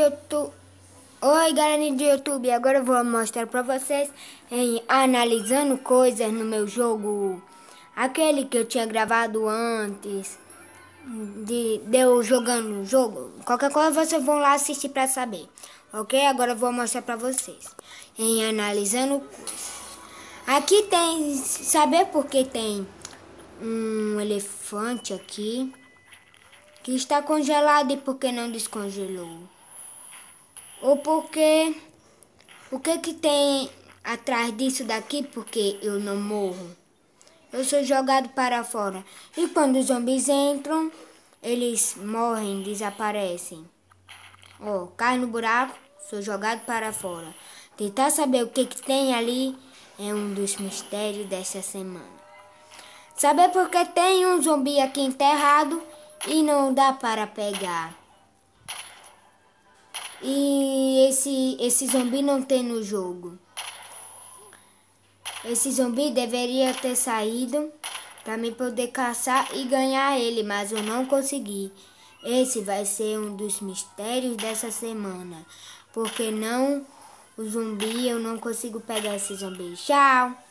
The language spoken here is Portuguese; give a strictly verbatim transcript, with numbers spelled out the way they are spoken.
YouTube. Oi, galerinha do YouTube. Agora eu vou mostrar pra vocês em analisando coisas no meu jogo. Aquele que eu tinha gravado antes de, de eu jogando o jogo. Qualquer coisa vocês vão lá assistir pra saber. Ok? Agora eu vou mostrar pra vocês em analisando coisas. Aqui tem, saber por que tem um elefante aqui que está congelado e por que não descongelou? Ou porque o que que tem atrás disso daqui? Porque eu não morro. Eu sou jogado para fora. E quando os zumbis entram, eles morrem, desaparecem. Ó, oh, cai no buraco, sou jogado para fora. Tentar saber o que que tem ali é um dos mistérios dessa semana. Saber por que tem um zumbi aqui enterrado e não dá para pegar. E esse, esse zumbi não tem no jogo. Esse zumbi deveria ter saído para mim poder caçar e ganhar ele, mas eu não consegui. Esse vai ser um dos mistérios dessa semana. Porque não, o zumbi, eu não consigo pegar esse zumbi. Tchau!